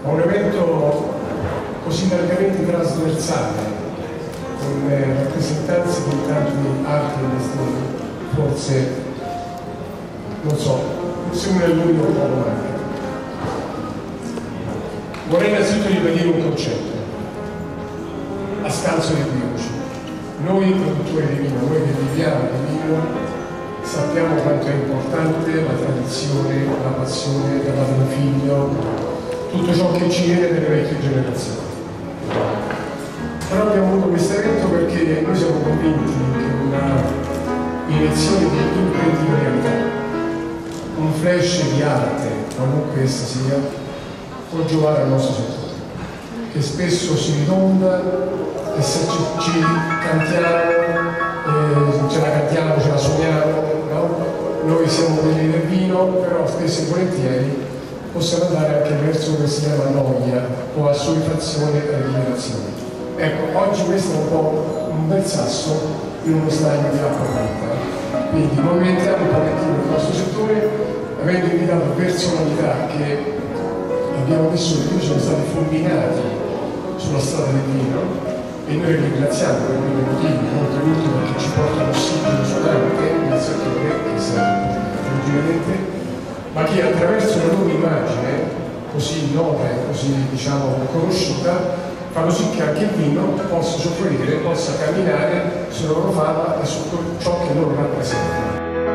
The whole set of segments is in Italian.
a un evento così largamente trasversale, con rappresentanze di tanti altri investitori, forse, non so, se uno è l'unico poco manca. Vorrei innanzitutto ribadire un concetto, a scanso di equivoci. Noi produttori di vino, noi che viviamo di vino, sappiamo quanto è importante la tradizione, la passione del padre figlio, tutto ciò che ci viene dalle vecchie generazioni. Però abbiamo avuto questo evento perché noi siamo convinti che una iniezione di imprenditorialità, un flash di arte, qualunque essa sia, può giovare al nostro settore, che spesso si ritonda e se ci cantiamo, ce la cantiamo, ce la suoniamo, no? Noi siamo quelli del vino, però spesso e volentieri possiamo andare anche verso quello che si chiama noia o assuefazione e eliminazione. Ecco, oggi questo è un po' un bel sasso in uno stagno di acqua calda. Quindi movimentiamo un pochettino il nostro settore, avendo invitato personalità che abbiamo vissuto, che sono stati fulminati sulla strada del vino, e noi li ringraziamo per quei motivi, oltretutto perché ci portano ossigeno sonante nel settore che serve originalmente, ma che attraverso la loro immagine così nota e così diciamo conosciuta fanno sì che anche il vino possa soffrire, possa camminare sulla loro fama e su ciò che loro rappresentano.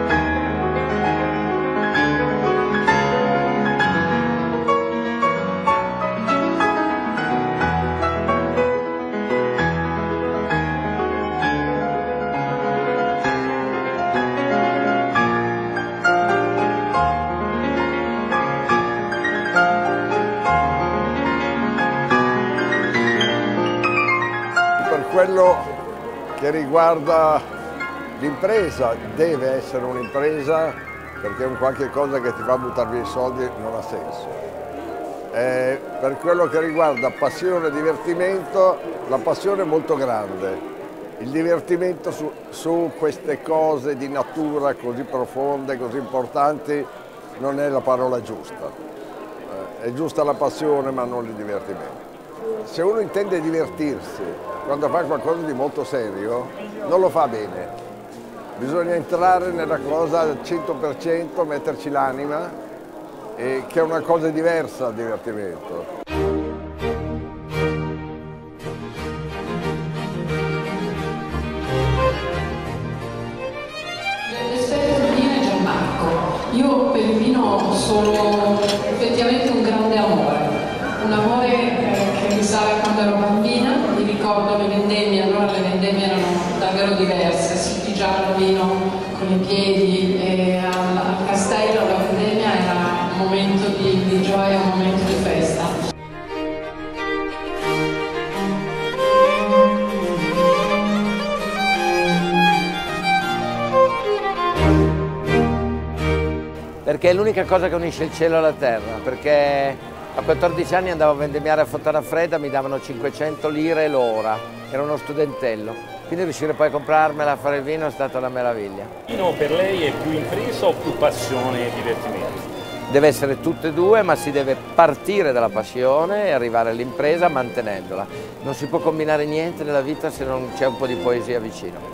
Quello che riguarda l'impresa, deve essere un'impresa perché è un qualche cosa che ti fa buttare via i soldi non ha senso. Per quello che riguarda passione e divertimento, la passione è molto grande, il divertimento su queste cose di natura così profonde, così importanti, non è la parola giusta. È giusta la passione ma non il divertimento. Se uno intende divertirsi quando fa qualcosa di molto serio, non lo fa bene. Bisogna entrare nella cosa al 100%, metterci l'anima, che è una cosa diversa dal divertimento. L'esperto del vino è Gianmarco. Io per il vino sono effettivamente un grande amore. Un amore che risale a quando ero bambina, mi ricordo le vendemmie, allora le vendemmie erano davvero diverse, si pigiava il vino con i piedi e al castello la vendemmia era un momento di gioia, un momento di festa. Perché è l'unica cosa che unisce il cielo alla terra, perché a 14 anni andavo a vendemmiare a Fontana mi davano 500 lire l'ora, era uno studentello, quindi riuscire poi a comprarmela, a fare il vino è stata una meraviglia. Il vino per lei è più impresa o più passione e divertimento? Deve essere tutte e due, ma si deve partire dalla passione e arrivare all'impresa mantenendola. Non si può combinare niente nella vita se non c'è un po' di poesia vicino.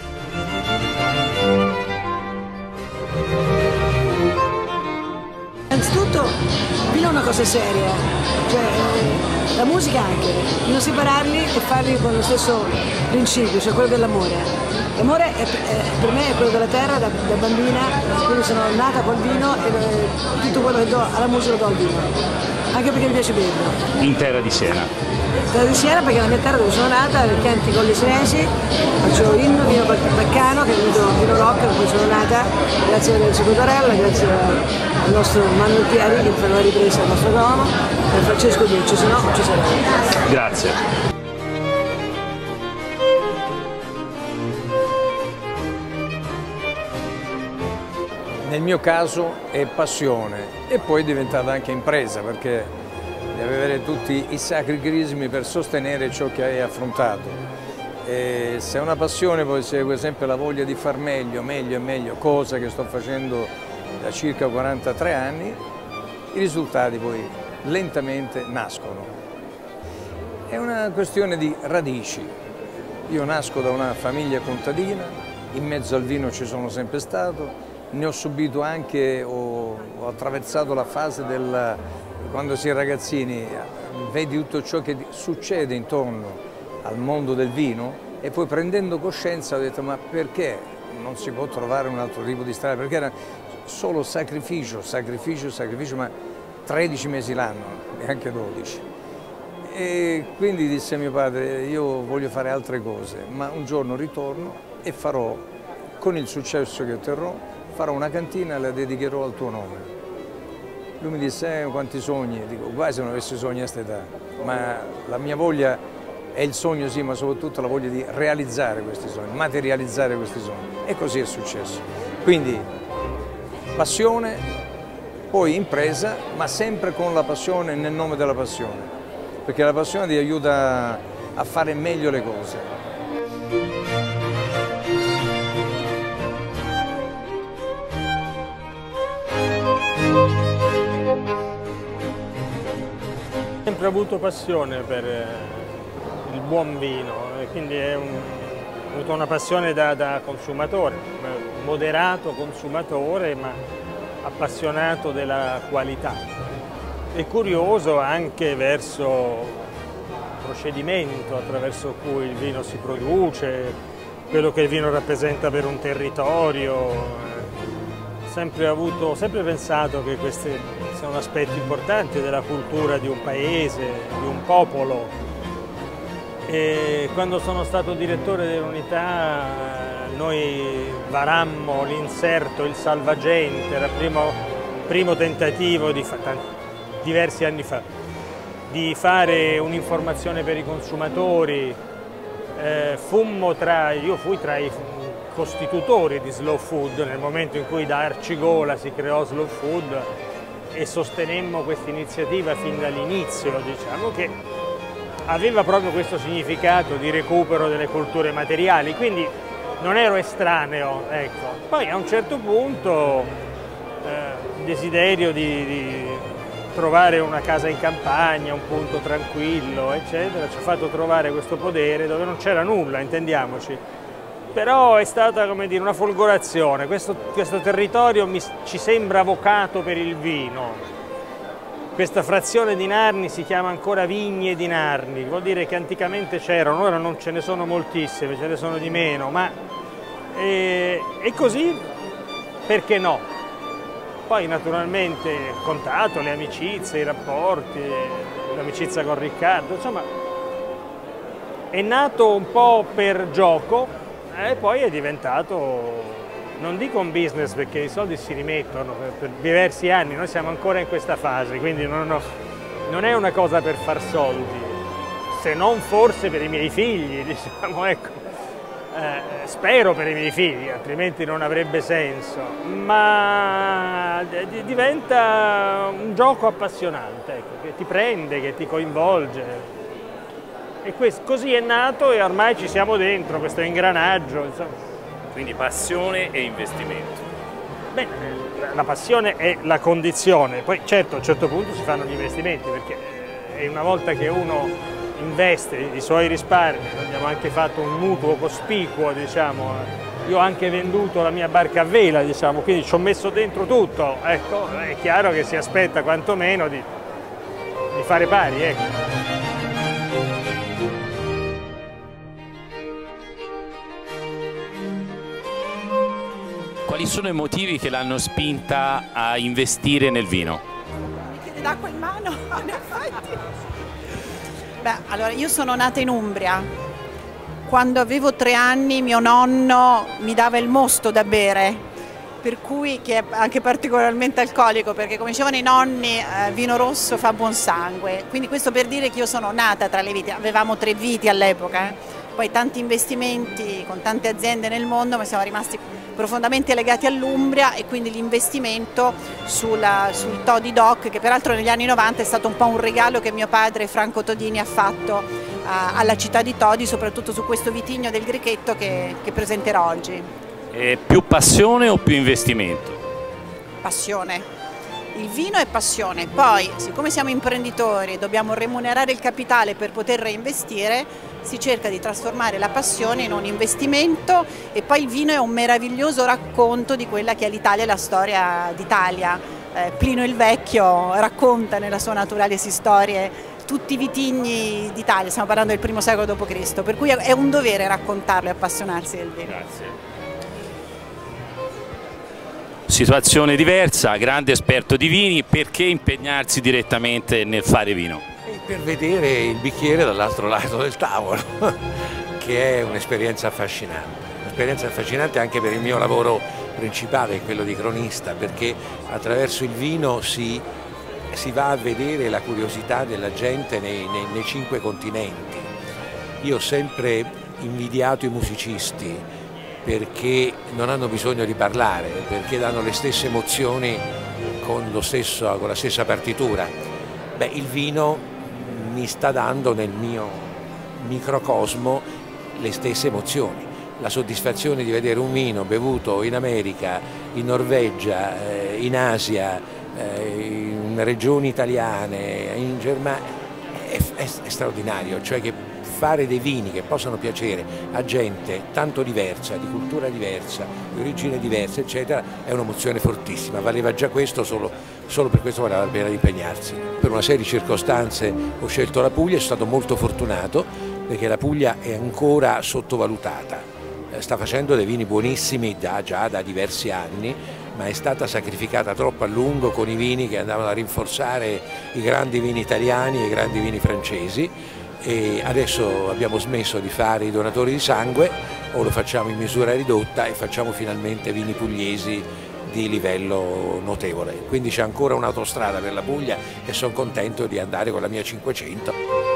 Innanzitutto il vino è una cosa seria, cioè la musica anche, non separarli e farli con lo stesso principio, cioè quello dell'amore. L'amore per me è quello della terra da bambina, quindi sono nata col vino e tutto quello che do alla musica lo do al vino, anche perché mi piace berlo. In terra di Siena? Terra di Siena perché è la mia terra dove sono nata, nel Chianti Colli Senesi, faccio inno, vino Baccano, che è venuto vino rock, dove sono nata, grazie a Lorenzo Cotarella, grazie al nostro Manuel Pieri che fa la ripresa al nostro uomo, e Francesco Diucci, se no non ci sarebbe. Grazie. Nel mio caso è passione e poi è diventata anche impresa perché devi avere tutti i sacri crismi per sostenere ciò che hai affrontato. E se è una passione poi segue sempre la voglia di far meglio, meglio e meglio, cosa che sto facendo da circa 43 anni, i risultati poi lentamente nascono. È una questione di radici. Io nasco da una famiglia contadina, in mezzo al vino ci sono sempre stato, ne ho subito anche, ho attraversato la fase del, quando si è ragazzini, vedi tutto ciò che succede intorno al mondo del vino e poi prendendo coscienza ho detto ma perché non si può trovare un altro tipo di strada? Perché era solo sacrificio, sacrificio, sacrificio, ma 13 mesi l'anno, neanche 12. E quindi disse a mio padre, io voglio fare altre cose, ma un giorno ritorno e farò, con il successo che otterrò, farò una cantina e la dedicherò al tuo nome. Lui mi disse, quanti sogni? Dico, guai se non avessi sogni a quest'età, ma la mia voglia è il sogno sì, ma soprattutto la voglia di realizzare questi sogni, materializzare questi sogni. E così è successo. Quindi passione, poi impresa, ma sempre con la passione nel nome della passione. Perché la passione ti aiuta a fare meglio le cose. Ho sempre avuto passione per il buon vino, e quindi ho avuto una passione da consumatore, moderato consumatore ma appassionato della qualità. E curioso anche verso il procedimento attraverso cui il vino si produce, quello che il vino rappresenta per un territorio. Ho sempre pensato che questi siano aspetti importanti della cultura di un paese, di un popolo. E quando sono stato direttore dell'unità noi varammo l'inserto, il salvagente, era il primo tentativo diversi anni fa, di fare un'informazione per i consumatori. Io fui tra i costitutori di Slow Food nel momento in cui da Arcigola si creò Slow Food e sostenemmo questa iniziativa fin dall'inizio, diciamo che aveva proprio questo significato di recupero delle culture materiali, quindi non ero estraneo, ecco. Poi a un certo punto il desiderio di trovare una casa in campagna, un punto tranquillo, eccetera, ci ha fatto trovare questo podere dove non c'era nulla, intendiamoci. Però è stata, come dire, una folgorazione. Questo territorio ci sembra vocato per il vino. Questa frazione di Narni si chiama ancora Vigne di Narni, vuol dire che anticamente c'erano, ora non ce ne sono moltissime, ce ne sono di meno, ma e così perché no? Poi naturalmente il contatto, le amicizie, i rapporti, l'amicizia con Riccardo, insomma è nato un po' per gioco e poi è diventato, non dico un business perché i soldi si rimettono per diversi anni, noi siamo ancora in questa fase, quindi non è una cosa per far soldi, se non forse per i miei figli, diciamo, ecco. Spero per i miei figli, altrimenti non avrebbe senso, ma diventa un gioco appassionante, ecco, che ti prende, che ti coinvolge. E così è nato e ormai ci siamo dentro, questo ingranaggio. Insomma. Quindi passione e investimento. Beh, la passione è la condizione, poi certo a un certo punto si fanno gli investimenti, perché è una volta che uno investe i suoi risparmi, abbiamo anche fatto un mutuo cospicuo, diciamo, io ho anche venduto la mia barca a vela, diciamo, quindi ci ho messo dentro tutto, ecco, è chiaro che si aspetta quantomeno di fare pari, ecco. Quali sono i motivi che l'hanno spinta a investire nel vino? Chiede d'acqua in mano, in effetti. Beh, allora io sono nata in Umbria. Quando avevo 3 anni mio nonno mi dava il mosto da bere, per cui che è anche particolarmente alcolico, perché come dicevano i nonni vino rosso fa buon sangue. Quindi questo per dire che io sono nata tra le viti, avevamo 3 viti all'epoca, poi tanti investimenti con tante aziende nel mondo, ma siamo rimasti profondamente legati all'Umbria e quindi l'investimento sul Todi Doc, che peraltro negli anni 90 è stato un po' un regalo che mio padre Franco Todini ha fatto alla città di Todi, soprattutto su questo vitigno del Grichetto che presenterò oggi. Più passione o più investimento? Passione. Il vino è passione, poi siccome siamo imprenditori e dobbiamo remunerare il capitale per poter reinvestire, si cerca di trasformare la passione in un investimento e poi il vino è un meraviglioso racconto di quella che è l'Italia e la storia d'Italia. Plinio il Vecchio racconta nella sua Naturalis Historiae tutti i vitigni d'Italia, stiamo parlando del I secolo d.C., per cui è un dovere raccontarlo e appassionarsi del vino. Grazie. Situazione diversa, grande esperto di vini, perché impegnarsi direttamente nel fare vino? Per vedere il bicchiere dall'altro lato del tavolo, che è un'esperienza affascinante anche per il mio lavoro principale, quello di cronista, perché attraverso il vino si va a vedere la curiosità della gente nei 5 continenti. Io ho sempre invidiato i musicisti perché non hanno bisogno di parlare, perché danno le stesse emozioni con la stessa partitura. Beh, il vino mi sta dando nel mio microcosmo le stesse emozioni. La soddisfazione di vedere un vino bevuto in America, in Norvegia, in Asia, in regioni italiane, in Germania, è straordinario, cioè che fare dei vini che possano piacere a gente tanto diversa, di cultura diversa, di origine diversa, eccetera, è un'emozione fortissima. Valeva già questo, solo per questo valeva la pena di impegnarsi. Per una serie di circostanze ho scelto la Puglia, sono stato molto fortunato perché la Puglia è ancora sottovalutata. Sta facendo dei vini buonissimi già da diversi anni, ma è stata sacrificata troppo a lungo con i vini che andavano a rinforzare i grandi vini italiani e i grandi vini francesi. E adesso abbiamo smesso di fare i donatori di sangue, o lo facciamo in misura ridotta e facciamo finalmente vini pugliesi di livello notevole. Quindi c'è ancora un'autostrada per la Puglia e sono contento di andare con la mia 500.